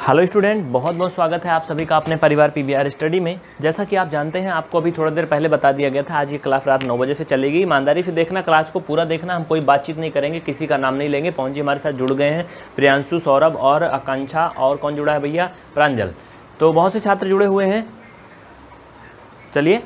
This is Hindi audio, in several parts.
हेलो स्टूडेंट, बहुत बहुत स्वागत है आप सभी का अपने परिवार पीवीआर स्टडी में। जैसा कि आप जानते हैं, आपको अभी थोड़ा देर पहले बता दिया गया था, आज ये क्लास रात 9 बजे से चलेगी। ईमानदारी से देखना, क्लास को पूरा देखना। हम कोई बातचीत नहीं करेंगे, किसी का नाम नहीं लेंगे। पवन जी हमारे साथ जुड़ गए हैं, प्रियांशु, सौरभ और आकांक्षा, और कौन जुड़ा है भैया? प्रांजल। तो बहुत से छात्र जुड़े हुए हैं। चलिए,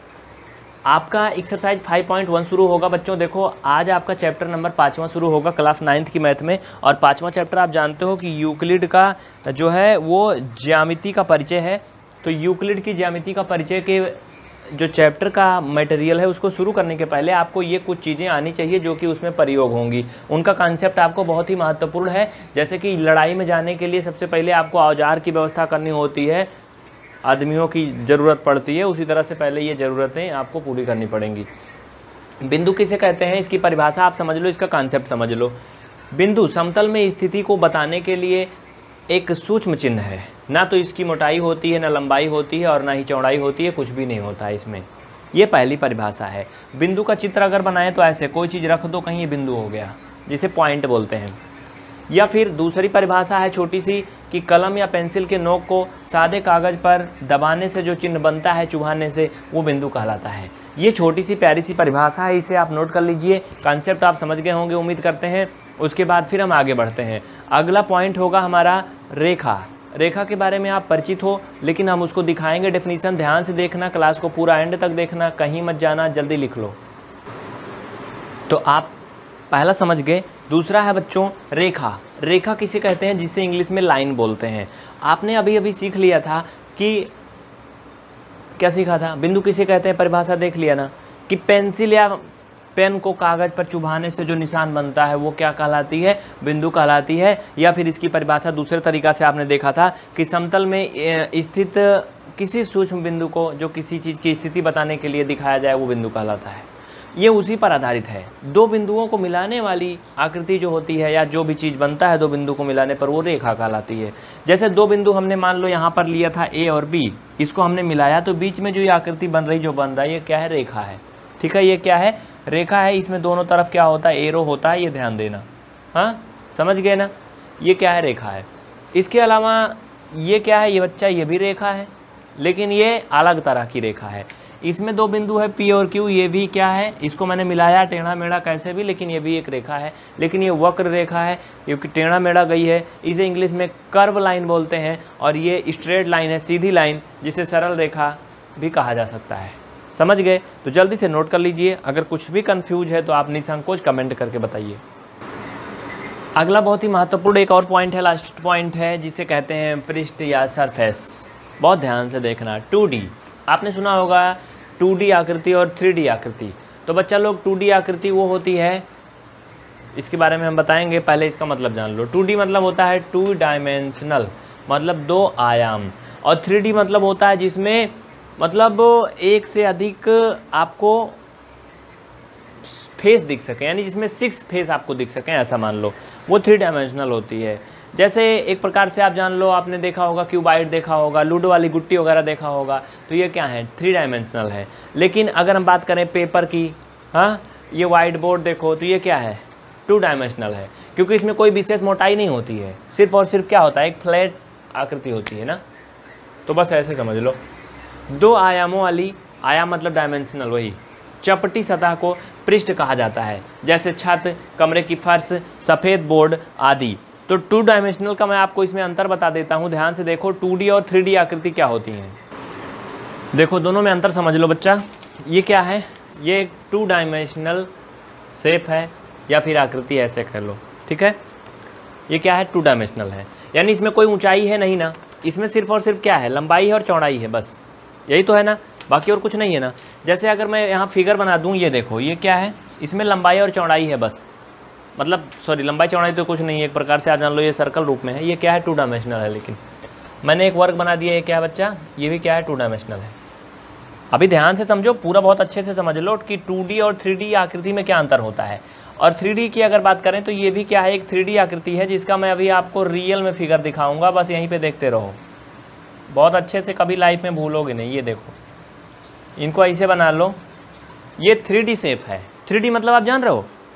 आपका एक्सरसाइज 5.1 शुरू होगा बच्चों। देखो, आज आपका चैप्टर नंबर 5वां शुरू होगा क्लास 9th की मैथ में। और 5वां चैप्टर आप जानते हो कि यूक्लिड का जो है वो ज्यामिति का परिचय है। तो यूक्लिड की ज्यामिति का परिचय के जो चैप्टर का मटेरियल है, उसको शुरू करने के पहले आपको ये कुछ चीज़ें आनी चाहिए जो कि उसमें प्रयोग होंगी। उनका कॉन्सेप्ट आपको बहुत ही महत्वपूर्ण है। जैसे कि लड़ाई में जाने के लिए सबसे पहले आपको औजार की व्यवस्था करनी होती है, आदमियों की ज़रूरत पड़ती है, उसी तरह से पहले ये ज़रूरतें आपको पूरी करनी पड़ेंगी। बिंदु किसे कहते हैं, इसकी परिभाषा आप समझ लो, इसका कॉन्सेप्ट समझ लो। बिंदु समतल में स्थिति को बताने के लिए एक सूक्ष्म चिन्ह है। ना तो इसकी मोटाई होती है, ना लंबाई होती है, और ना ही चौड़ाई होती है, कुछ भी नहीं होता है इसमें। ये पहली परिभाषा है। बिंदु का चित्र अगर बनाएं तो ऐसे कोई चीज़ रख दो, कहीं ये बिंदु हो गया, जिसे पॉइंट बोलते हैं। या फिर दूसरी परिभाषा है छोटी सी, कि कलम या पेंसिल के नोक को सादे कागज़ पर दबाने से जो चिन्ह बनता है, चुभाने से, वो बिंदु कहलाता है। ये छोटी सी प्यारी सी परिभाषा है, इसे आप नोट कर लीजिए। कॉन्सेप्ट आप समझ गए होंगे, उम्मीद करते हैं। उसके बाद फिर हम आगे बढ़ते हैं। अगला पॉइंट होगा हमारा रेखा। रेखा के बारे में आप परिचित हो, लेकिन हम उसको दिखाएंगे डेफिनीशन। ध्यान से देखना, क्लास को पूरा एंड तक देखना, कहीं मत जाना, जल्दी लिख लो। तो आप पहला समझ गए। दूसरा है बच्चों रेखा। रेखा किसे कहते हैं, जिसे इंग्लिश में लाइन बोलते हैं। आपने अभी अभी सीख लिया था कि क्या सीखा था, बिंदु किसे कहते हैं, परिभाषा देख लिया ना, कि पेंसिल या पेन को कागज पर चुभाने से जो निशान बनता है वो क्या कहलाती है, बिंदु कहलाती है। या फिर इसकी परिभाषा दूसरे तरीका से आपने देखा था कि समतल में स्थित किसी सूक्ष्म बिंदु को जो किसी चीज़ की स्थिति बताने के लिए दिखाया जाए, वो बिंदु कहलाता है। ये उसी पर आधारित है। दो बिंदुओं को मिलाने वाली आकृति जो होती है, या जो भी चीज़ बनता है दो बिंदु को मिलाने पर, वो रेखा कहलाती है। जैसे दो बिंदु हमने मान लो यहाँ पर लिया था A और B, इसको हमने मिलाया तो बीच में जो ये आकृति बन रही, जो बन रहा है, ये क्या है, रेखा है। ठीक है, ये क्या है, रेखा है। इसमें दोनों तरफ क्या होता है, एरो होता है, ये ध्यान देना। हाँ, समझ गए ना, ये क्या है, रेखा है। इसके अलावा ये क्या है, ये बच्चा, ये भी रेखा है, लेकिन ये अलग तरह की रेखा है। इसमें दो बिंदु है P और Q, ये भी क्या है, इसको मैंने मिलाया टेढ़ा मेढ़ा कैसे भी, लेकिन ये भी एक रेखा है। लेकिन ये वक्र रेखा है, क्योंकि टेढ़ा मेढ़ा गई है। इसे इंग्लिश में कर्व लाइन बोलते हैं। और ये स्ट्रेट लाइन है, सीधी लाइन, जिसे सरल रेखा भी कहा जा सकता है। समझ गए? तो जल्दी से नोट कर लीजिए। अगर कुछ भी कन्फ्यूज है तो आप निसंकोच कमेंट करके बताइए। अगला बहुत ही महत्वपूर्ण एक और पॉइंट है, लास्ट पॉइंट है, जिसे कहते हैं पृष्ठ या सरफेस। बहुत ध्यान से देखना। 2D आपने सुना होगा, 2D आकृति और 3D आकृति। तो बच्चा लोग, 2D आकृति वो होती है, इसके बारे में हम बताएंगे, पहले इसका मतलब जान लो। 2D मतलब होता है 2 डायमेंशनल, मतलब 2 आयाम। और 3D मतलब होता है जिसमें मतलब एक से अधिक आपको फेस दिख सके, यानी जिसमें 6 फेस आपको दिख सकें, ऐसा मान लो, वो 3 डायमेंशनल होती है। जैसे एक प्रकार से आप जान लो, आपने देखा होगा क्यूबाइड देखा होगा, लूडो वाली गुट्टी वगैरह देखा होगा, तो ये क्या है, 3 डायमेंशनल है। लेकिन अगर हम बात करें पेपर की, हाँ, ये वाइट बोर्ड देखो, तो ये क्या है, 2 डायमेंशनल है, क्योंकि इसमें कोई विशेष मोटाई नहीं होती है, सिर्फ और सिर्फ क्या होता है, एक फ्लैट आकृति होती है ना। तो बस ऐसे समझ लो, 2 आयामों वाली, आयाम मतलब डायमेंशनल, वही चपटी सतह को पृष्ठ कहा जाता है, जैसे छत, कमरे की फर्श, सफ़ेद बोर्ड आदि। तो 2 डायमेंशनल का मैं आपको इसमें अंतर बता देता हूँ। ध्यान से देखो, 2D और 3D आकृति क्या होती हैं। देखो, दोनों में अंतर समझ लो बच्चा। ये क्या है, ये एक 2 डायमेंशनल शेप है, या फिर आकृति ऐसे कह लो। ठीक है, ये क्या है, 2 डायमेंशनल है, यानी इसमें कोई ऊंचाई है नहीं ना, इसमें सिर्फ और सिर्फ क्या है, लंबाई है और चौड़ाई है, बस यही तो है ना, बाकी और कुछ नहीं है ना। जैसे अगर मैं यहाँ फिगर बना दूँ, ये देखो, ये क्या है, इसमें लंबाई और चौड़ाई है बस, मतलब सॉरी, लंबाई चौड़ाई तो कुछ नहीं है, एक प्रकार से आप जान लो ये सर्कल रूप में है। ये क्या है, 2 डायमेंशनल है। लेकिन मैंने एक वर्ग बना दिया, ये क्या है बच्चा, ये भी क्या है, 2 डायमेंशनल है। अभी ध्यान से समझो, पूरा बहुत अच्छे से समझ लो कि 2D और 3D आकृति में क्या अंतर होता है। और 3D की अगर बात करें तो ये भी क्या है, एक 3D आकृति है, जिसका मैं अभी आपको रियल में फिगर दिखाऊंगा, बस यहीं पे देखते रहो, बहुत अच्छे से, कभी लाइफ में भूलोगे नहीं। ये देखो, इनको ऐसे बना लो, ये 3D शेप है। 3D मतलब आप जान रहे हो,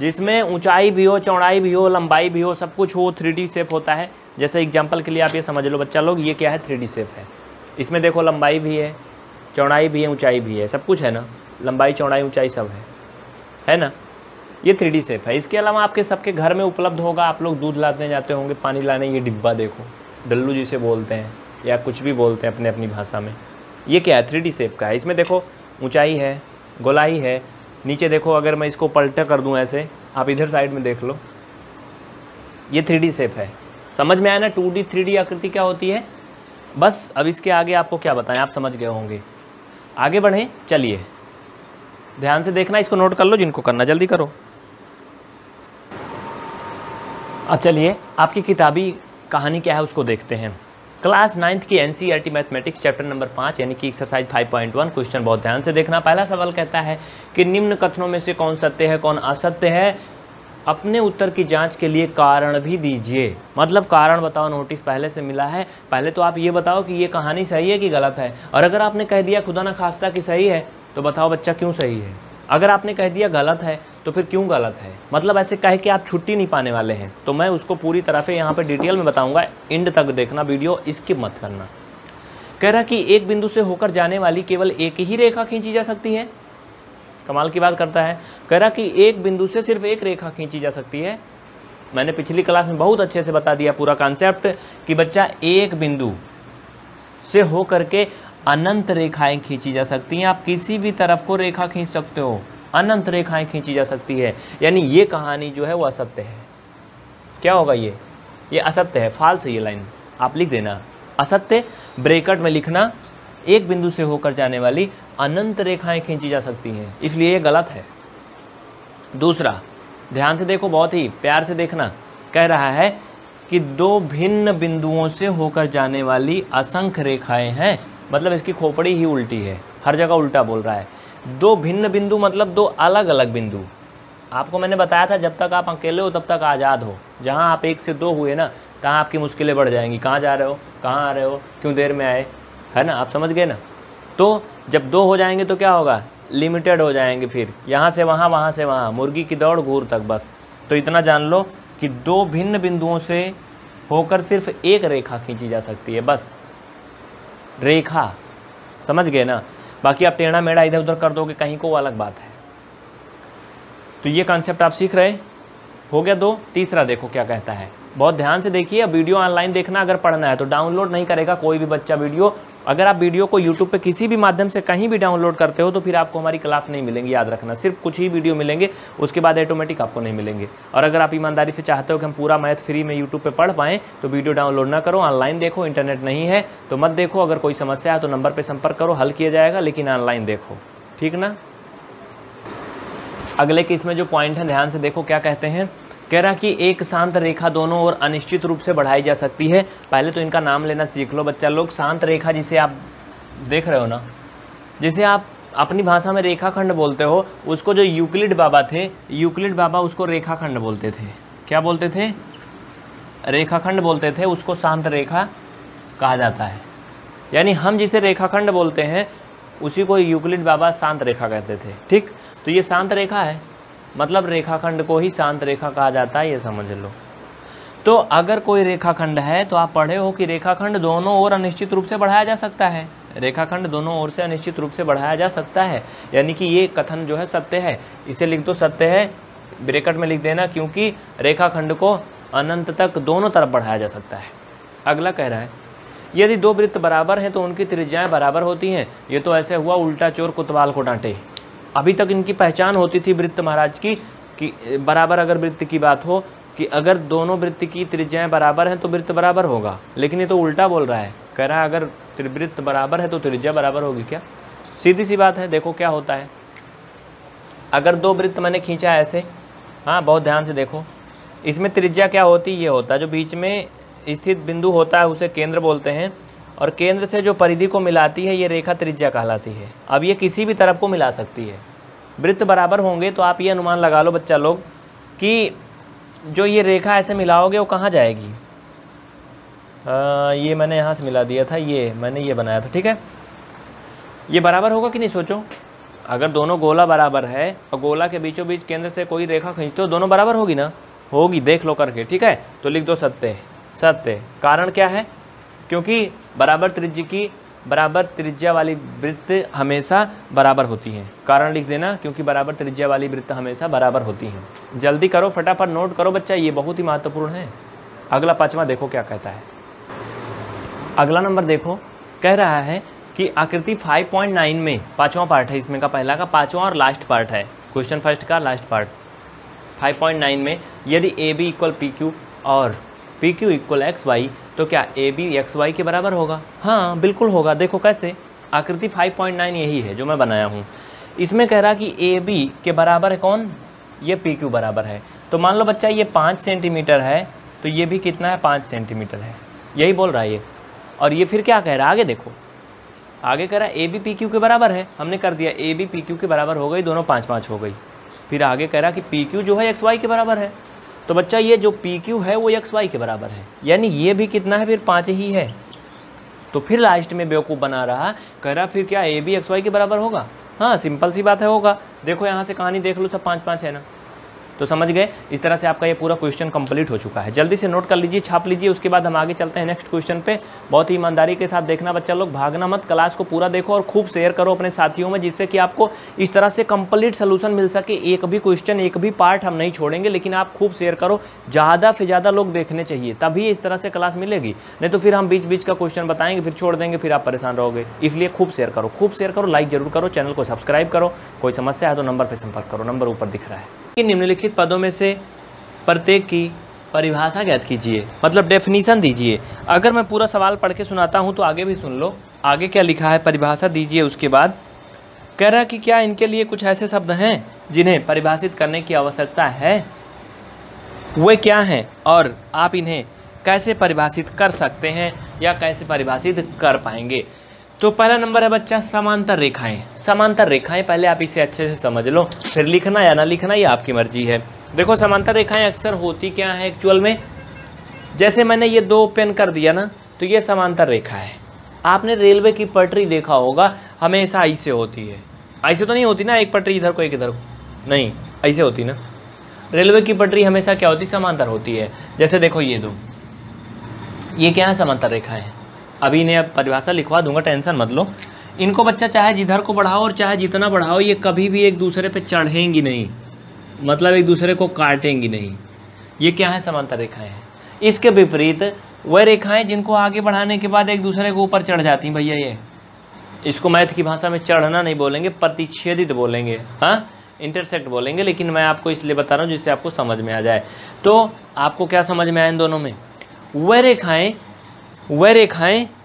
जिसमें ऊंचाई भी हो, चौड़ाई भी हो, लंबाई भी हो, सब कुछ हो, 3D शेप होता है। जैसे एग्जांपल के लिए आप ये समझ लो बच्चा लोग, ये क्या है 3D शेप है। इसमें देखो लंबाई भी है, चौड़ाई भी है, ऊंचाई भी है, सब कुछ है ना, लंबाई चौड़ाई ऊंचाई सब है ना। ये 3D शेप है। इसके अलावा आपके सबके घर में उपलब्ध होगा, आप लोग दूध लाने जाते होंगे, पानी लाने, ये डिब्बा देखो, डल्लू जिसे बोलते हैं या कुछ भी बोलते हैं अपने अपनी भाषा में। ये क्या है 3D शेप का है। इसमें देखो ऊंचाई है, गोलाई है, नीचे देखो अगर मैं इसको पलटा कर दूं ऐसे, आप इधर साइड में देख लो, ये 3D शेप है। समझ में आया ना 2D 3D आकृति क्या होती है। बस अब इसके आगे आपको क्या बताएं, आप समझ गए होंगे। आगे बढ़ें, चलिए ध्यान से देखना, इसको नोट कर लो, जिनको करना जल्दी करो। अब चलिए आपकी किताबी कहानी क्या है उसको देखते हैं। क्लास 9th की NCERT मैथमेटिक्स चैप्टर नंबर 5 यानी कि एक्सरसाइज 5.1 क्वेश्चन बहुत ध्यान से देखना। पहला सवाल कहता है कि निम्न कथनों में से कौन सत्य है कौन असत्य है, अपने उत्तर की जांच के लिए कारण भी दीजिए। मतलब कारण बताओ, नोटिस पहले से मिला है, पहले तो आप ये बताओ कि ये कहानी सही है कि गलत है। और अगर आपने कह दिया खुदा न खास्ता कि सही है तो बताओ बच्चा क्यों सही है। अगर आपने कह दिया गलत है तो फिर क्यों गलत है। मतलब ऐसे कहे कि आप छुट्टी नहीं पाने वाले हैं, तो मैं उसको पूरी तरह से यहाँ पे डिटेल में बताऊंगा, एंड तक देखना वीडियो, स्किप मत करना। कह रहा कि एक बिंदु से होकर जाने वाली केवल एक ही रेखा खींची जा सकती है। कमाल की बात करता है। कह रहा कि एक बिंदु से सिर्फ एक रेखा खींची जा सकती है। मैंने पिछली क्लास में बहुत अच्छे से बता दिया पूरा कॉन्सेप्ट कि बच्चा एक बिंदु से होकर के अनंत रेखाएं खींची जा सकती हैं। आप किसी भी तरफ को रेखा खींच सकते हो, अनंत रेखाएं खींची जा सकती है। यानी ये कहानी जो है वो असत्य है। क्या होगा ये असत्य है, फाल्स है। ये लाइन आप लिख देना, असत्य ब्रैकेट में लिखना, एक बिंदु से होकर जाने वाली अनंत रेखाएं खींची जा सकती हैं, इसलिए ये गलत है। दूसरा ध्यान से देखो, बहुत ही प्यार से देखना। कह रहा है कि दो भिन्न बिंदुओं से होकर जाने वाली असंख्य रेखाएं हैं। मतलब इसकी खोपड़ी ही उल्टी है, हर जगह उल्टा बोल रहा है। दो भिन्न बिंदु मतलब दो अलग अलग बिंदु। आपको मैंने बताया था जब तक आप अकेले हो तब तक आज़ाद हो, जहाँ आप 1 से 2 हुए ना तहाँ आपकी मुश्किलें बढ़ जाएंगी। कहाँ जा रहे हो, कहाँ आ रहे हो, क्यों देर में आए, है ना, आप समझ गए ना। तो जब 2 हो जाएंगे तो क्या होगा, लिमिटेड हो जाएंगे, फिर यहाँ से वहाँ, वहाँ से वहाँ, मुर्गी की दौड़ घूर तक बस। तो इतना जान लो कि दो भिन्न बिंदुओं से होकर सिर्फ एक रेखा खींची जा सकती है, बस रेखा, समझ गए ना। बाकी आप टेढ़ा मेढ़ा इधर उधर कर दोगे कहीं को, वो अलग बात है। तो ये कॉन्सेप्ट आप सीख रहे हो गया 2। तीसरा देखो क्या कहता है, बहुत ध्यान से देखिए। अब वीडियो ऑनलाइन देखना, अगर पढ़ना है तो डाउनलोड नहीं करेगा कोई भी बच्चा वीडियो। अगर आप वीडियो को यूट्यूब पे किसी भी माध्यम से कहीं भी डाउनलोड करते हो तो फिर आपको हमारी क्लास नहीं मिलेंगी, याद रखना। सिर्फ कुछ ही वीडियो मिलेंगे, उसके बाद ऑटोमेटिक आपको नहीं मिलेंगे। और अगर आप ईमानदारी से चाहते हो कि हम पूरा मैथ फ्री में यूट्यूब पे पढ़ पाएँ तो वीडियो डाउनलोड ना करो, ऑनलाइन देखो। इंटरनेट नहीं है तो मत देखो। अगर कोई समस्या है तो नंबर पर संपर्क करो, हल किया जाएगा, लेकिन ऑनलाइन देखो, ठीक ना। अगले के इसमें जो पॉइंट है ध्यान से देखो क्या कहते हैं। कह रहा कि एक शांत रेखा दोनों ओर अनिश्चित रूप से बढ़ाई जा सकती है। पहले तो इनका नाम लेना सीख लो बच्चा लोग। शांत रेखा जिसे आप देख रहे हो ना, जिसे आप अपनी भाषा में रेखाखंड बोलते हो, उसको जो यूक्लिड बाबा थे, यूक्लिड बाबा उसको रेखाखंड बोलते थे। क्या बोलते थे, रेखाखंड बोलते थे, उसको शांत रेखा कहा जाता है। यानी हम जिसे रेखाखंड बोलते हैं उसी को यूक्लिड बाबा शांत रेखा कहते थे, ठीक। तो ये शांत रेखा है, मतलब रेखाखंड को ही शांत रेखा कहा जाता है, ये समझ लो। तो अगर कोई रेखाखंड है तो आप पढ़े हो कि रेखाखंड दोनों ओर अनिश्चित रूप से बढ़ाया जा सकता है। रेखाखंड दोनों ओर से अनिश्चित रूप से बढ़ाया जा सकता है, यानी कि ये कथन जो है सत्य है। इसे लिख दो सत्य है, ब्रैकेट में लिख देना, क्योंकि रेखाखंड को अनंत तक दोनों तरफ बढ़ाया जा सकता है। अगला कह रहा है यदि दो वृत्त बराबर हैं तो उनकी त्रिज्याएं बराबर होती हैं। ये तो ऐसे हुआ उल्टा चोर कोतवाल को डांटे। अभी तक इनकी पहचान होती थी वृत्त महाराज की कि बराबर अगर वृत्त की बात हो कि अगर दोनों वृत्त की त्रिज्याएं बराबर हैं तो वृत्त बराबर होगा, लेकिन ये तो उल्टा बोल रहा है। कह रहा है अगर वृत्त बराबर है तो त्रिज्या बराबर होगी क्या। सीधी सी बात है, देखो क्या होता है। अगर दो वृत्त मैंने खींचा है ऐसे, हाँ बहुत ध्यान से देखो, इसमें त्रिज्या क्या होती है, ये होता है जो बीच में स्थित बिंदु होता है उसे केंद्र बोलते हैं, और केंद्र से जो परिधि को मिलाती है ये रेखा त्रिज्या कहलाती है। अब ये किसी भी तरफ को मिला सकती है। वृत्त बराबर होंगे तो आप ये अनुमान लगा लो बच्चा लोग कि जो ये रेखा ऐसे मिलाओगे वो कहाँ जाएगी। ये मैंने यहाँ से मिला दिया था, ये मैंने ये बनाया था, ठीक है। ये बराबर होगा कि नहीं, सोचो। अगर दोनों गोला बराबर है और गोला के बीचों बीच केंद्र से कोई रेखा खींचते हो, दोनों बराबर होगी ना, होगी, देख लो करके, ठीक है। तो लिख दो सत्य। सत्य कारण क्या है, क्योंकि बराबर त्रिज्या वाली वृत्त हमेशा बराबर होती हैं। कारण लिख देना, क्योंकि बराबर त्रिज्या वाली वृत्त हमेशा बराबर होती हैं। जल्दी करो, फटाफट नोट करो बच्चा, ये बहुत ही महत्वपूर्ण है। अगला 5वां देखो क्या कहता है। अगला नंबर देखो, कह रहा है कि आकृति 5.9 में 5वां पार्ट है, इसमें का पहला का 5वां और लास्ट पार्ट है, क्वेश्चन फर्स्ट का लास्ट पार्ट। 5.9 में यदि A B equal P Q और P Q equal X Y, तो क्या ए बी एक्स वाई के बराबर होगा? हाँ बिल्कुल होगा। देखो कैसे, आकृति 5.9 यही है जो मैं बनाया हूँ। इसमें कह रहा कि ए बी के बराबर है कौन, ये पी क्यू बराबर है। तो मान लो बच्चा ये 5 सेंटीमीटर है, तो ये भी कितना है, 5 सेंटीमीटर है, यही बोल रहा है ये। और ये फिर क्या कह रहा है, आगे देखो, आगे कह रहा है ए बी पी क्यू के बराबर है, हमने कर दिया, ए बी पी क्यू के बराबर हो गई, दोनों 5-5 हो गई। फिर आगे कह रहा कि पी क्यू जो है एक्स वाई के बराबर है। तो बच्चा ये जो पी क्यू है वो एक्स वाई के बराबर है, यानी ये भी कितना है, फिर 5 ही है। तो फिर लास्ट में बेवकूफ़ बना रहा, कह रहा फिर क्या ए बी एक्स वाई के बराबर होगा? हाँ सिंपल सी बात है, होगा। देखो यहाँ से कहानी देख लो, सब 5-5 है ना, तो समझ गए। इस तरह से आपका ये पूरा क्वेश्चन कंप्लीट हो चुका है। जल्दी से नोट कर लीजिए, छाप लीजिए, उसके बाद हम आगे चलते हैं नेक्स्ट क्वेश्चन पे। बहुत ही ईमानदारी के साथ देखना बच्चा लोग, भागना मत, क्लास को पूरा देखो और खूब शेयर करो अपने साथियों में, जिससे कि आपको इस तरह से कंप्लीट सोल्यूशन मिल सके। एक भी क्वेश्चन, एक भी पार्ट हम नहीं छोड़ेंगे, लेकिन आप खूब शेयर करो, ज़्यादा से ज़्यादा लोग देखने चाहिए, तभी इस तरह से क्लास मिलेगी। नहीं तो फिर हम बीच बीच का क्वेश्चन बताएंगे, फिर छोड़ देंगे, फिर आप परेशान रहोगे। इसलिए खूब शेयर करो, खूब शेयर करो, लाइक जरूर करो, चैनल को सब्सक्राइब करो। कोई समस्या है तो नंबर पर संपर्क करो, नंबर ऊपर दिख रहा है। निम्नलिखित पदों में से प्रत्येक की परिभाषा ज्ञात कीजिए, मतलब डेफिनीशन दीजिए। अगर मैं पूरा सवाल पढ़ के सुनाता हूं तो आगे भी सुन लो, आगे क्या लिखा है, परिभाषा दीजिए। उसके बाद कह रहा कि क्या इनके लिए कुछ ऐसे शब्द हैं जिन्हें परिभाषित करने की आवश्यकता है, वे क्या हैं और आप इन्हें कैसे परिभाषित कर सकते हैं या कैसे परिभाषित कर पाएंगे। तो पहला नंबर है बच्चा समांतर रेखाएं। समांतर रेखाएं, पहले आप इसे अच्छे से समझ लो, फिर लिखना या ना लिखना ये आपकी मर्जी है। देखो समांतर रेखाएं अक्सर होती क्या है एक्चुअल में, जैसे मैंने ये 2 पेन कर दिया ना, तो ये समांतर रेखा है। आपने रेलवे की पटरी देखा होगा, हमेशा ऐसे होती है, ऐसे तो नहीं होती ना, एक पटरी इधर को एक इधर को, नहीं ऐसे होती ना। रेलवे की पटरी हमेशा क्या होती, समांतर होती है। जैसे देखो ये 2, ये क्या है, समांतर रेखा है। अभी इन्हें अब परिभाषा लिखवा दूंगा, टेंशन मत लो। इनको बच्चा चाहे जिधर को बढ़ाओ और चाहे जितना बढ़ाओ, ये कभी भी एक दूसरे पे चढ़ेंगी नहीं, मतलब एक दूसरे को काटेंगी नहीं। ये क्या है, समांतर रेखाएं हैं। इसके विपरीत वह रेखाएं जिनको आगे बढ़ाने के बाद एक दूसरे को ऊपर चढ़ जाती हैं, भैया ये, इसको मैथ की भाषा में चढ़ना नहीं बोलेंगे, प्रतिच्छेदित बोलेंगे, हाँ इंटरसेक्ट बोलेंगे, लेकिन मैं आपको इसलिए बता रहा हूँ जिससे आपको समझ में आ जाए। तो आपको क्या समझ में आया इन दोनों में, वह रेखाएं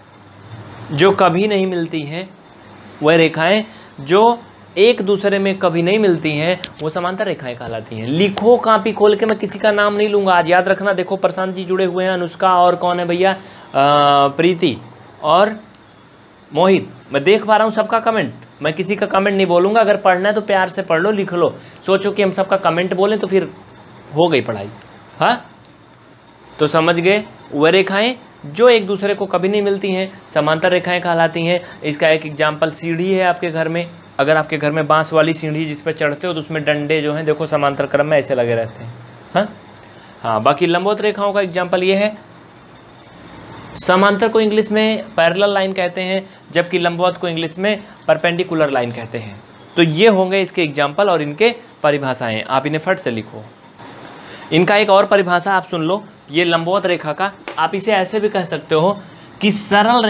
जो कभी नहीं मिलती हैं, वह रेखाएं जो एक दूसरे में कभी नहीं मिलती हैं, वो समांतर रेखाएं कहलाती हैं। लिखो कापी खोल के, मैं किसी का नाम नहीं लूंगा आज, याद रखना। देखो प्रशांत जी जुड़े हुए हैं, अनुष्का और कौन है भैया, प्रीति और मोहित, मैं देख पा रहा हूँ सबका कमेंट। मैं किसी का कमेंट नहीं बोलूँगा, अगर पढ़ना है तो प्यार से पढ़ लो, लिख लो। सोचो कि हम सबका कमेंट बोलें तो फिर हो गई पढ़ाई। हाँ तो समझ गए, वह रेखाएं जो एक दूसरे को कभी नहीं मिलती हैं समांतर रेखाएं कहलाती हैं। इसका एक एग्जाम्पल सीढ़ी है आपके घर में। अगर आपके घर में बांस वाली सीढ़ी जिस पर चढ़ते हो तो उसमें डंडे जो हैं देखो समांतर क्रम में ऐसे लगे रहते हैं। हाँ बाकी लंबवत रेखाओं का एग्जाम्पल ये है, समांतर को इंग्लिश में पैरेलल लाइन कहते हैं, जबकि लंबवत को इंग्लिश में परपेंडिकुलर लाइन कहते हैं। तो ये होंगे इसके एग्जाम्पल और इनके परिभाषाएं, आप इन्हें फट से लिखो। इनका एक और परिभाषा आप सुन लो, ये लंबवत रेखा का आप इसे ऐसे भी कह सकते हो कि सरल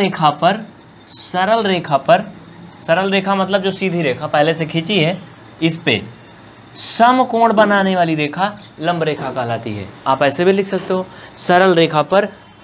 रेखा मतलब जो सीधी रेखा पहले से खींची है, इस पे समकोण बनाने वाली रेखा लंब रेखा कहलाती है। आप ऐसे भी लिख सकते हो, सरल रेखा पर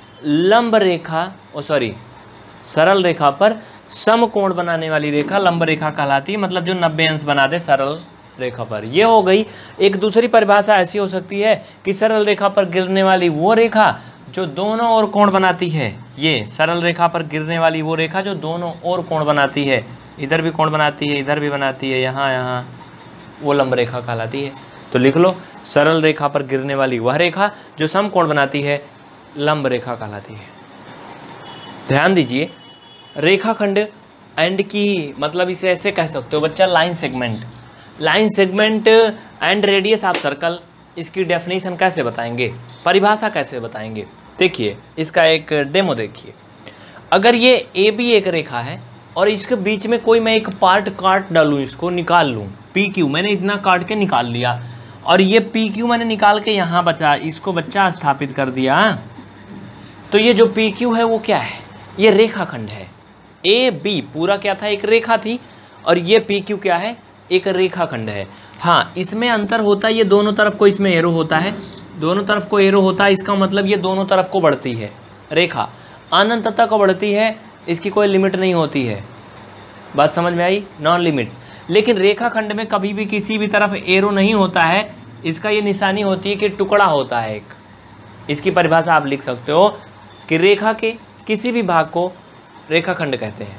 समकोण बनाने वाली रेखा लंब रेखा कहलाती है, मतलब जो 90 अंश बना दे सरल रेखा पर। ये हो गई। एक दूसरी परिभाषा ऐसी हो सकती है कि सरल रेखा पर गिरने वाली वो रेखा जो दोनों ओर कोण बनाती है। ये सरल रेखा पर गिरने वाली वो रेखा जो दोनों ओर कोण बनाती है, इधर भी कोण बनाती है, इधर भी बनाती है, यहाँ, वो लंब रेखा कहलाती है। तो लिख लो, सरल रेखा पर गिरने वाली वह रेखा जो समकोण बनाती है लंब रेखा कहलाती है। ध्यान दीजिए, रेखाखंड एंड की मतलब इसे ऐसे कह सकते हो बच्चा, line segment. Line segment and radius of circle, इसकी डेफिनेशन कैसे बताएंगे, परिभाषा कैसे बताएंगे? देखिए इसका एक डेमो देखिए। अगर ये ए बी एक रेखा है और इसके बीच में कोई मैं एक पार्ट काट डालूँ, इसको निकाल लूँ, पी क्यू मैंने इतना काट के निकाल लिया, और ये पी क्यू मैंने निकाल के यहाँ बचा, इसको बच्चा स्थापित कर दिया, तो ये जो पी क्यू है वो क्या है? ये रेखाखंड है। ए बी पूरा क्या था? एक रेखा थी, और ये पी क्यू क्या है? एक रेखाखंड है। हाँ, इसमें अंतर होता है, ये दोनों तरफ को इसमें एरो होता है, दोनों तरफ को एरो होता है, इसका मतलब ये दोनों तरफ को बढ़ती है रेखा, अनंत तक बढ़ती है, इसकी कोई लिमिट नहीं होती है। बात समझ में आई? Non limit. लेकिन रेखाखंड में कभी भी किसी भी तरफ एरो नहीं होता है, इसका ये निशानी होती है कि टुकड़ा होता है एक। इसकी परिभाषा आप लिख सकते हो कि रेखा के किसी भी भाग को रेखाखंड कहते हैं।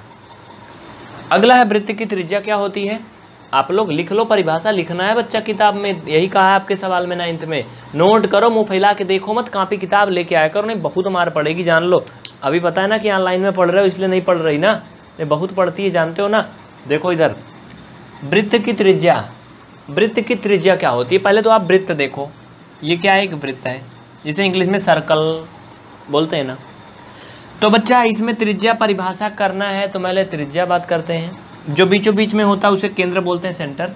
अगला है वृत्त की त्रिज्या क्या होती है? आप लोग लिख लो, परिभाषा लिखना है बच्चा, किताब में यही कहा है आपके सवाल में 9th में। नोट करो, मुंह फैला के देखो मत, कॉपी किताब लेके आया करो, नहीं बहुत मार पड़ेगी, जान लो। अभी पता है ना कि ऑनलाइन में पढ़ रहे हो इसलिए नहीं पढ़ रही ना, नहीं बहुत पढ़ती है, जानते हो ना। देखो इधर, वृत्त की त्रिज्या, वृत्त की त्रिज्या क्या होती है? पहले तो आप वृत्त देखो, ये क्या है? एक वृत्त है, जिसे इंग्लिश में सर्कल बोलते हैं ना। तो बच्चा इसमें त्रिज्या परिभाषा करना है तो पहले त्रिज्या बात करते हैं। जो बीचों बीच में होता है उसे केंद्र बोलते हैं, सेंटर,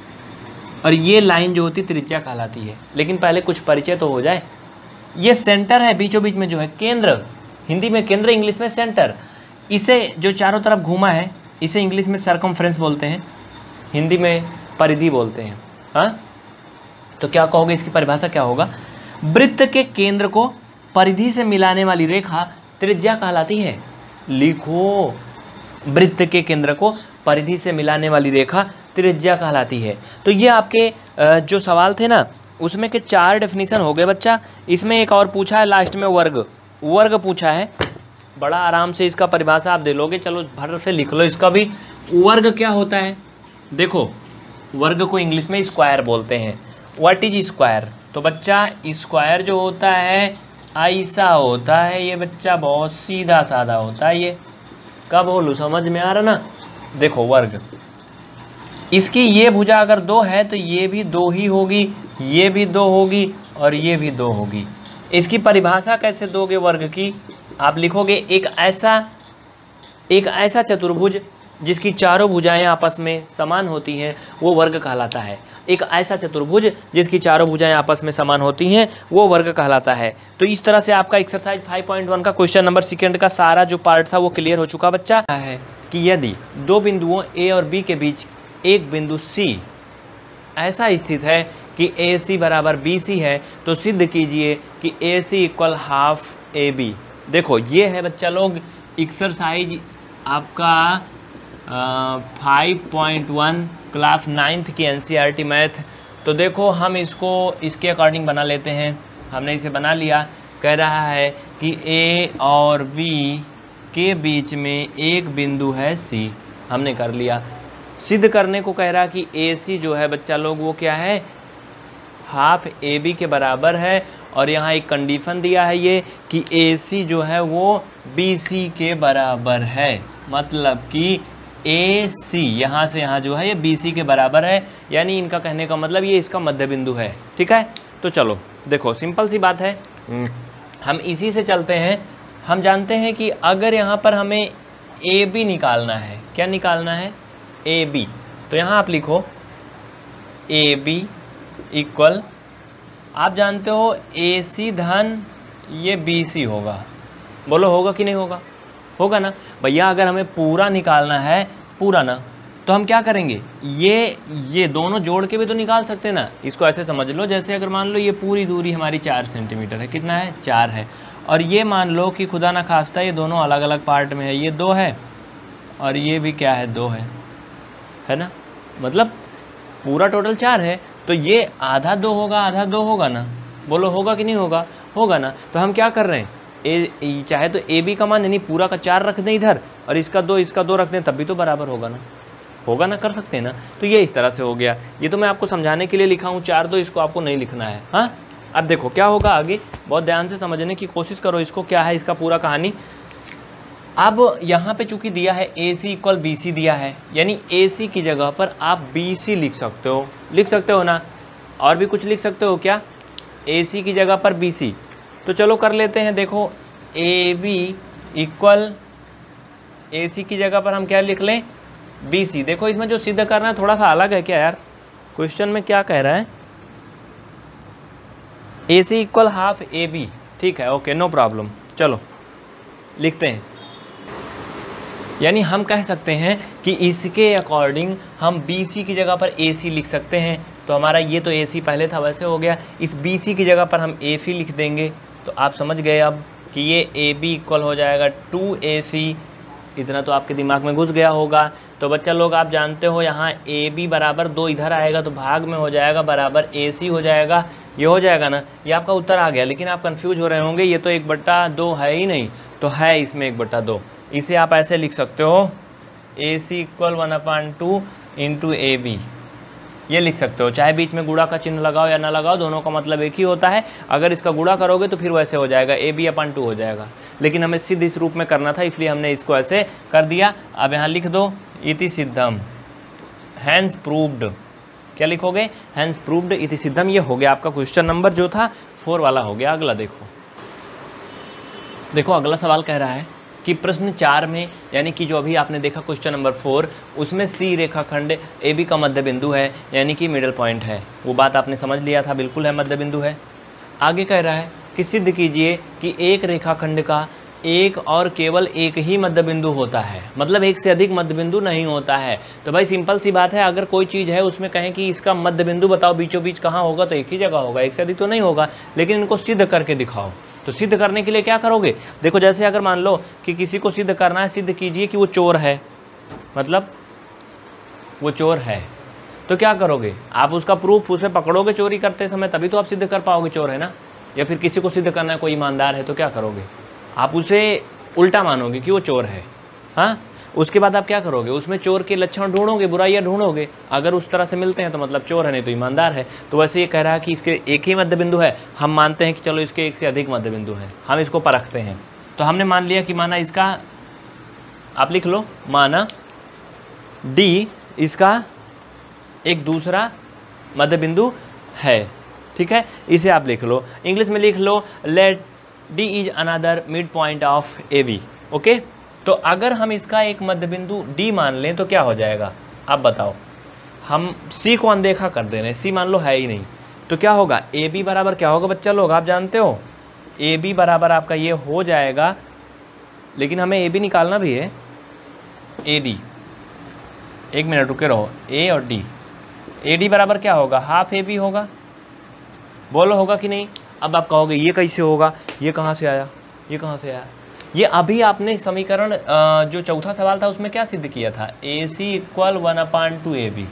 और ये लाइन जो होती है त्रिज्या कहलाती है। लेकिन पहले कुछ परिचय तो हो जाए। ये सेंटर है, बीचों बीच में जो है केंद्र, हिंदी में केंद्र, इंग्लिश में सेंटर। इसे जो चारों तरफ घूमा है इसे इंग्लिश में सर्कमफ्रेंस बोलते हैं, हिंदी में परिधि बोलते हैं। हाँ, तो क्या कहोगे, इसकी परिभाषा क्या होगा? वृत्त के केंद्र को परिधि से मिलाने वाली रेखा त्रिज्या कहलाती है। लिखो, वृत्त के केंद्र को परिधि से मिलाने वाली रेखा त्रिज्या कहलाती है। तो ये आपके जो सवाल थे ना उसमें के 4 डेफिनेशन हो गए बच्चा। इसमें एक और पूछा है लास्ट में, वर्ग, वर्ग पूछा है। बड़ा आराम से इसका परिभाषा आप दे लोगे, चलो भर से लिख लो इसका भी। वर्ग क्या होता है? देखो, वर्ग को इंग्लिश में स्क्वायर बोलते हैं। What is square? तो बच्चा स्क्वायर जो होता है ऐसा होता है ये बच्चा, बहुत सीधा साधा होता है ये। कब बोलूँ, समझ में आ रहा ना? देखो वर्ग, इसकी ये भुजा अगर 2 है तो ये भी 2 ही होगी, ये भी 2 होगी और ये भी 2 होगी। इसकी परिभाषा कैसे दोगे वर्ग की? आप लिखोगे एक ऐसा चतुर्भुज जिसकी चारों भुजाएं आपस में समान होती हैं वो वर्ग कहलाता है। एक ऐसा चतुर्भुज जिसकी चारों भुजाएं आपस में समान होती हैं वो वर्ग कहलाता है। तो इस तरह से आपका एक्सरसाइज 5.1 का क्वेश्चन नंबर सेकंड का सारा जो पार्ट था वो क्लियर हो चुका बच्चा। है कि यदि 2 बिंदुओं ए और बी के बीच एक बिंदु सी ऐसा स्थित है कि ए सी बराबर बी सी है तो सिद्ध कीजिए कि A C equal half A B. देखो ये है बच्चा लोग एक्सरसाइज आपका 5.1 क्लास 9th की NCERT मैथ। तो देखो हम इसको इसके अकॉर्डिंग बना लेते हैं। हमने इसे बना लिया। कह रहा है कि A और B के बीच में एक बिंदु है C, हमने कर लिया। सिद्ध करने को कह रहा कि AC जो है बच्चा लोग वो क्या है, हाफ AB के बराबर है। और यहाँ एक कंडीशन दिया है ये कि AC जो है वो BC के बराबर है, मतलब कि AC यहाँ से यहाँ जो है ये BC के बराबर है। यानी इनका कहने का मतलब ये इसका मध्य बिंदु है। ठीक है, तो चलो देखो सिंपल सी बात है, हम इसी से चलते हैं। हम जानते हैं कि अगर यहाँ पर हमें AB निकालना है, क्या निकालना है? AB। तो यहाँ आप लिखो AB इक्वल, आप जानते हो AC धन ये BC होगा। बोलो होगा कि नहीं होगा? होगा ना भैया। अगर हमें पूरा निकालना है, पूरा ना, तो हम क्या करेंगे, ये दोनों जोड़ के भी तो निकाल सकते हैं ना। इसको ऐसे समझ लो जैसे अगर मान लो ये पूरी दूरी हमारी 4 सेंटीमीटर है, कितना है? 4 है। और ये मान लो कि खुदा ना खास्ता ये दोनों अलग अलग पार्ट में है, ये 2 है और ये भी क्या है, 2 है ना। मतलब पूरा टोटल 4 है, तो ये आधा 2 होगा, आधा 2 होगा ना। बोलो होगा कि नहीं होगा? होगा ना। तो हम क्या कर रहे हैं, चाहे तो ए बी का मान यानी पूरा का 4 रख दें इधर और इसका 2 रख दें, तब भी तो बराबर होगा ना। होगा ना, कर सकते हैं ना। तो ये इस तरह से हो गया। ये तो मैं आपको समझाने के लिए लिखा हूँ 4 2, इसको आपको नहीं लिखना है। हाँ, अब देखो क्या होगा आगे, बहुत ध्यान से समझने की कोशिश करो इसको। क्या है इसका पूरा कहानी? अब यहाँ पे चूंकि दिया है AC इक्वल BC दिया है, यानी AC की जगह पर आप BC लिख सकते हो ना, और भी कुछ लिख सकते हो क्या? AC की जगह पर BC, तो चलो कर लेते हैं। देखो AB इक्वल AC की जगह पर हम क्या लिख लें? BC। देखो इसमें जो सिद्ध करना है थोड़ा सा अलग है क्या यार, क्वेश्चन में क्या कह रहा है? AC इक्वल हाफ AB, ठीक है, ओके, नो प्रॉब्लम। चलो लिखते हैं, यानी हम कह सकते हैं कि इसके अकॉर्डिंग हम BC की जगह पर AC लिख सकते हैं। तो हमारा ये तो AC पहले था वैसे हो गया, इस BC की जगह पर हम AC लिख देंगे। तो आप समझ गए अब कि ये AB इक्वल हो जाएगा 2AC। इतना तो आपके दिमाग में घुस गया होगा। तो बच्चा लोग आप जानते हो यहाँ AB बराबर 2 इधर आएगा तो भाग में हो जाएगा बराबर AC हो जाएगा, ये हो जाएगा ना, ये आपका उत्तर आ गया। लेकिन आप कंफ्यूज हो रहे होंगे, ये तो 1/2 है ही नहीं, तो है इसमें 1/2। इसे आप ऐसे लिख सकते हो AC इक्वल 1/2 इंटू AB, ये लिख सकते हो। चाहे बीच में गुणा का चिन्ह लगाओ या ना लगाओ, दोनों का मतलब एक ही होता है। अगर इसका गुणा करोगे तो फिर वैसे हो जाएगा, AB/2 हो जाएगा। लेकिन हमें सिद्ध इस रूप में करना था, इसलिए हमने इसको ऐसे कर दिया। अब यहाँ लिख दो इति सिद्धम, हैंस प्रूव्ड। क्या लिखोगे? हैंस प्रूव्ड इति सिद्धम। ये हो गया आपका क्वेश्चन नंबर जो था 4 वाला हो गया। अगला देखो अगला सवाल कह रहा है कि प्रश्न 4 में, यानी कि जो अभी आपने देखा क्वेश्चन नंबर 4, उसमें C रेखाखंड AB का मध्य बिंदु है, यानी कि मिडल पॉइंट है। वो बात आपने समझ लिया था, बिल्कुल है, मध्य बिंदु है। आगे कह रहा है कि सिद्ध कीजिए कि एक रेखाखंड का एक और केवल एक ही मध्य बिंदु होता है, मतलब एक से अधिक मध्य बिंदु नहीं होता है। तो भाई सिंपल सी बात है, अगर कोई चीज़ है उसमें कहें कि इसका मध्य बिंदु बताओ बीचों बीच कहाँ होगा, तो एक ही जगह होगा, एक से अधिक तो नहीं होगा। लेकिन इनको सिद्ध करके दिखाओ। तो सिद्ध करने के लिए क्या करोगे? देखो जैसे अगर मान लो कि किसी को सिद्ध करना है, सिद्ध कीजिए कि वो चोर है, मतलब वो चोर है, तो क्या करोगे? आप उसका प्रूफ उसे पकड़ोगे चोरी करते समय, तभी तो आप सिद्ध कर पाओगे चोर है ना। या फिर किसी को सिद्ध करना है कोई ईमानदार है, तो क्या करोगे? आप उसे उल्टा मानोगे कि वो चोर है। हाँ, उसके बाद आप क्या करोगे? उसमें चोर के लक्षण ढूंढोगे, बुराइयां ढूंढोगे। अगर उस तरह से मिलते हैं तो मतलब चोर है, नहीं तो ईमानदार है। तो वैसे ये कह रहा है कि इसके एक ही मध्य बिंदु है। हम मानते हैं कि चलो इसके एक से अधिक मध्य बिंदु है, हम इसको परखते हैं। तो हमने मान लिया कि माना इसका, आप लिख लो, माना D इसका एक दूसरा मध्य बिंदु है, ठीक है, इसे आप लिख लो। इंग्लिश में लिख लो let D is another mid point of AB। Okay, तो अगर हम इसका एक मध्य बिंदु D मान लें तो क्या हो जाएगा? आप बताओ। हम C को अनदेखा कर दे रहे हैं, C मान लो है ही नहीं, तो क्या होगा? AB बराबर क्या होगा बच्चा लोग? आप जानते हो AB बराबर आपका ये हो जाएगा, लेकिन हमें AB निकालना भी है। AD, एक मिनट रुके रहो, A और D, AD बराबर क्या होगा? हाफ AB होगा। बोलो होगा कि नहीं? अब आप कहोगे ये कैसे होगा, ये कहाँ से आया, ये कहाँ से आया? ये अभी आपने समीकरण जो चौथा सवाल था उसमें क्या सिद्ध किया था? AC equal 1/2 AB।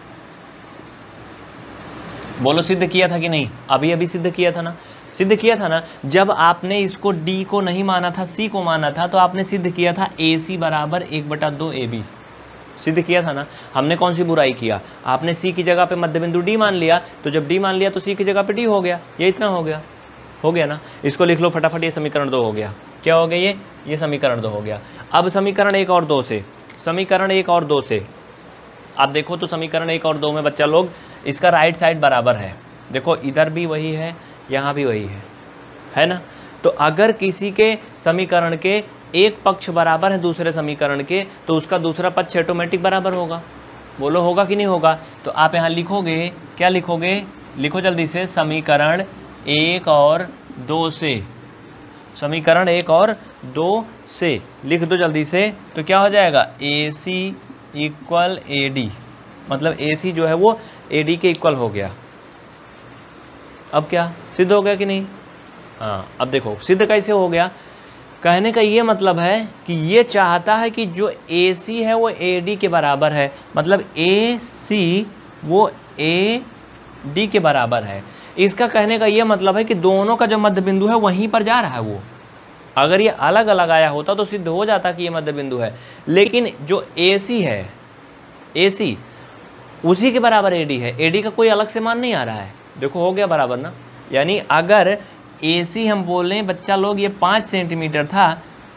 बोलो सिद्ध किया था कि नहीं? अभी अभी सिद्ध किया था ना, सिद्ध किया था ना। जब आपने इसको D को नहीं माना था, C को माना था, तो आपने सिद्ध किया था AC बराबर 1/2 AB, सिद्ध किया था ना। हमने कौन सी बुराई किया? आपने C की जगह पे मध्य बिंदु D मान लिया, तो जब D मान लिया तो C की जगह पे D हो गया, ये इतना हो गया ना। इसको लिख लो फटाफट, ये समीकरण 2 हो गया। क्या हो गया? ये समीकरण 2 हो गया। अब समीकरण 1 और 2 से, समीकरण 1 और 2 से आप देखो तो समीकरण 1 और 2 में बच्चा लोग इसका राइट साइड बराबर है। देखो इधर भी वही है, यहाँ भी वही है ना। तो अगर किसी के समीकरण के एक पक्ष बराबर है दूसरे समीकरण के, तो उसका दूसरा पक्ष ऑटोमेटिक बराबर होगा। बोलो होगा कि नहीं होगा? तो आप यहाँ लिखोगे, क्या लिखोगे? लिखो जल्दी से, समीकरण 1 और 2 से, समीकरण 1 और 2 से लिख दो जल्दी से। तो क्या हो जाएगा? AC इक्वल AD, मतलब AC जो है वो AD के इक्वल हो गया। अब क्या सिद्ध हो गया कि नहीं? हाँ, अब देखो सिद्ध कैसे हो गया। कहने का ये मतलब है कि ये चाहता है कि जो AC है वो AD के बराबर है, मतलब AC वो AD के बराबर है। इसका कहने का ये मतलब है कि दोनों का जो मध्य बिंदु है वहीं पर जा रहा है वो। अगर ये अलग अलग आया होता तो सिद्ध हो जाता कि ये मध्य बिंदु है, लेकिन जो AC है, AC उसी के बराबर AD है, AD का कोई अलग से मान नहीं आ रहा है। देखो हो गया बराबर ना। यानी अगर AC हम बोलें बच्चा लोग ये 5 सेंटीमीटर था,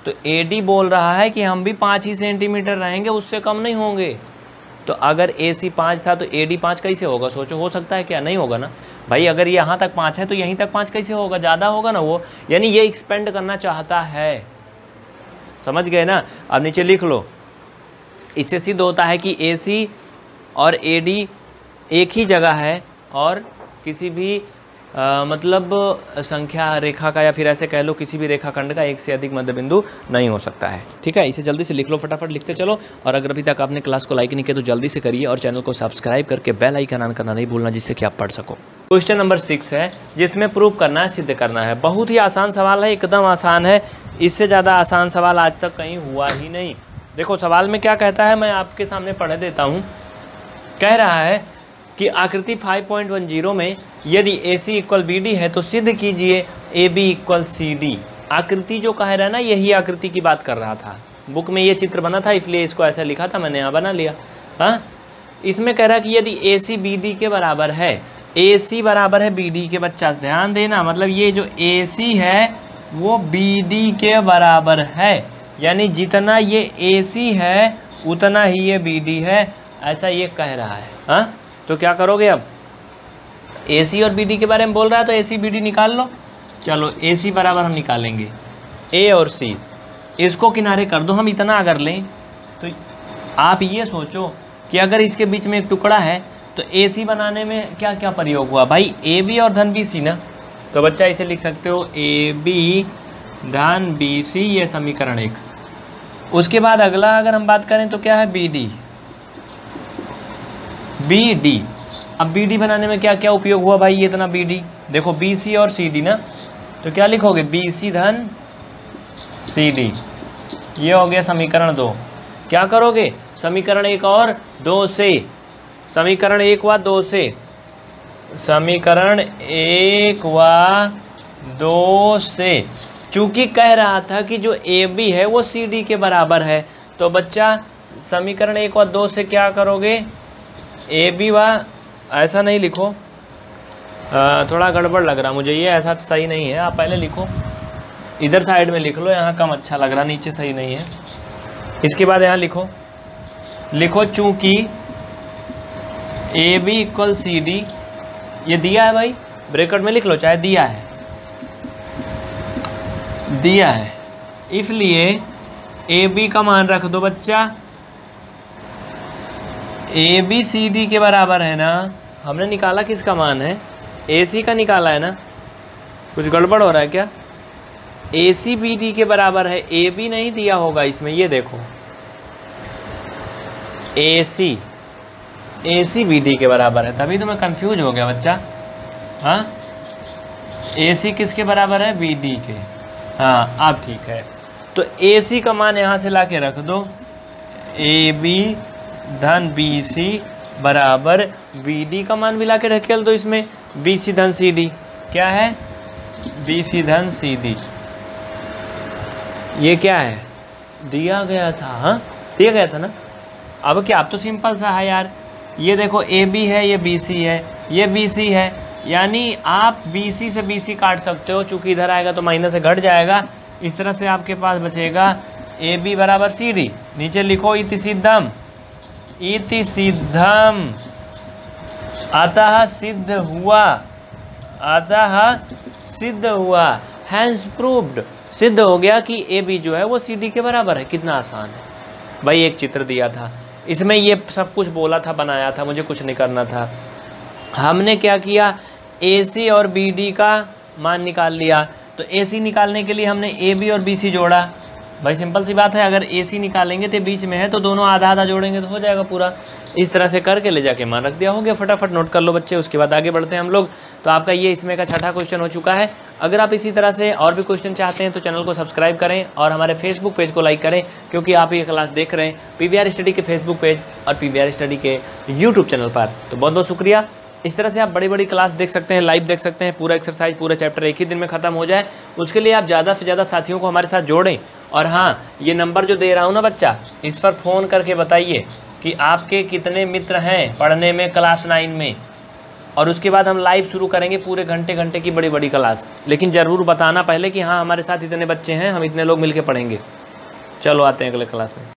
तो AD बोल रहा है कि हम भी 5 ही सेंटीमीटर रहेंगे, उससे कम नहीं होंगे। तो अगर AC 5 था तो AD 5 कैसे होगा? सोचो, हो सकता है क्या? नहीं होगा ना भाई। अगर यहाँ तक 5 है तो यहीं तक 5 कैसे होगा? ज़्यादा होगा ना वो, यानी ये एक्सपेंड करना चाहता है। समझ गए ना? अब नीचे लिख लो। इससे सिद्ध होता है कि AC और AD एक ही जगह है और किसी भी मतलब संख्या रेखा का, या फिर ऐसे कह लो किसी भी रेखाखंड का एक से अधिक मध्य बिंदु नहीं हो सकता है। ठीक है, इसे जल्दी से लिख लो, फटाफट लिखते चलो। और अगर अभी तक आपने क्लास को लाइक नहीं किया तो जल्दी से करिए और चैनल को सब्सक्राइब करके बेल आइकन ऑन करना नहीं भूलना, जिससे कि आप पढ़ सको। क्वेश्चन नंबर 6 है, जिसमें प्रूव करना है, सिद्ध करना है। बहुत ही आसान सवाल है, एकदम आसान है। इससे ज़्यादा आसान सवाल आज तक कहीं हुआ ही नहीं। देखो सवाल में क्या कहता है, मैं आपके सामने पढ़ देता हूँ। कह रहा है कि आकृति 5.10 में यदि AC इक्वल BD है तो सिद्ध कीजिए AB इक्वल CD। आकृति जो कह रहा है ना, यही आकृति की बात कर रहा था। बुक में ये चित्र बना था इसलिए इसको ऐसा लिखा था, मैंने यहाँ बना लिया। हाँ, इसमें कह रहा है कि यदि AC BD के बराबर है, AC बराबर है BD के, बच्चा ध्यान देना, मतलब ये जो AC है वो BD के बराबर है, यानी जितना ये AC है उतना ही ये BD है, ऐसा ये कह रहा है। हाँ, तो क्या करोगे? अब AC और BD के बारे में बोल रहा है तो AC BD निकाल लो। चलो AC बराबर हम निकालेंगे A और C, इसको किनारे कर दो। हम इतना अगर लें तो आप ये सोचो कि अगर इसके बीच में एक टुकड़ा है तो AC बनाने में क्या क्या प्रयोग हुआ भाई? AB और धन BC ना। तो बच्चा इसे लिख सकते हो AB धन BC, ये समीकरण 1। उसके बाद अगला अगर हम बात करें तो क्या है? BD। अब BD बनाने में क्या क्या उपयोग हुआ भाई? ये इतना BD, देखो BC और CD ना, तो क्या लिखोगे? BC धन CD, ये हो गया समीकरण 2। क्या करोगे? समीकरण 1 और 2 से, समीकरण 1 व 2 से, समीकरण 1 व 2 से, चूंकि कह रहा था कि जो AB है वो CD के बराबर है, तो बच्चा समीकरण 1 व 2 से क्या करोगे? AB व, ऐसा नहीं लिखो, थोड़ा गड़बड़ लग रहा मुझे, ये ऐसा सही नहीं है। आप पहले लिखो, इधर साइड में लिख लो, यहाँ कम अच्छा लग रहा, नीचे सही नहीं है। इसके बाद यहाँ लिखो चूंकि AB इक्वल CD, ये दिया है भाई, ब्रैकेट में लिख लो, चाहे दिया है, इसलिए AB का मान रख दो बच्चा। AB CD के बराबर है ना। हमने निकाला किसका मान है? AC का निकाला है ना। कुछ गड़बड़ हो रहा है क्या? AC BD के बराबर है, AB नहीं दिया होगा इसमें, ये देखो AC BD के बराबर है, तभी तो मैं कंफ्यूज हो गया बच्चा। हाँ, AC किसके बराबर है? BD के। हाँ, अब ठीक है। तो AC का मान यहाँ से ला के रख दो, AB धन BC बराबर BD का मान भी ला के ढकेल दो इसमें, BC धन CD। क्या है? BC धन CD। ये क्या है? दिया गया था। हाँ, दिया गया था ना। अब क्या, अब तो सिंपल सा है यार। ये देखो AB है, ये BC है, ये BC है, यानी आप BC से BC काट सकते हो, चूँकि इधर आएगा तो माइनस से घट जाएगा। इस तरह से आपके पास बचेगा AB बराबर CD। नीचे लिखो इति सिद्धम, अतः सिद्ध हुआ, हैंस प्रूव्ड, सिद्ध हो गया कि AB जो है वो CD के बराबर है। कितना आसान है भाई। एक चित्र दिया था, इसमें ये सब कुछ बोला था, बनाया था, मुझे कुछ नहीं करना था। हमने क्या किया? AC और BD का मान निकाल लिया। तो AC निकालने के लिए हमने AB और BC जोड़ा। भाई सिंपल सी बात है, अगर AC निकालेंगे तो बीच में है तो दोनों आधा आधा जोड़ेंगे तो हो जाएगा पूरा। इस तरह से करके ले जाके मान रख दिया, हो गया। फटाफट नोट कर लो बच्चे, उसके बाद आगे बढ़ते हैं हम लोग। तो आपका ये इसमें का छठा क्वेश्चन हो चुका है। अगर आप इसी तरह से और भी क्वेश्चन चाहते हैं तो चैनल को सब्सक्राइब करें और हमारे फेसबुक पेज को लाइक करें, क्योंकि आप ये क्लास देख रहे हैं PVR स्टडी के फेसबुक पेज और PVR स्टडी के यूट्यूब चैनल पर। तो बहुत बहुत शुक्रिया। इस तरह से आप बड़ी बड़ी क्लास देख सकते हैं, लाइव देख सकते हैं, पूरा एक्सरसाइज, पूरा चैप्टर एक ही दिन में ख़त्म हो जाए। उसके लिए आप ज़्यादा से ज़्यादा साथियों को हमारे साथ जोड़ें। और हाँ, ये नंबर जो दे रहा हूँ ना बच्चा, इस पर फ़ोन करके बताइए कि आपके कितने मित्र हैं पढ़ने में क्लास 9 में। और उसके बाद हम लाइव शुरू करेंगे पूरे घंटे घंटे की बड़ी बड़ी क्लास। लेकिन ज़रूर बताना पहले कि हाँ हमारे साथ इतने बच्चे हैं, हम इतने लोग मिलके पढ़ेंगे। चलो आते हैं अगले क्लास में।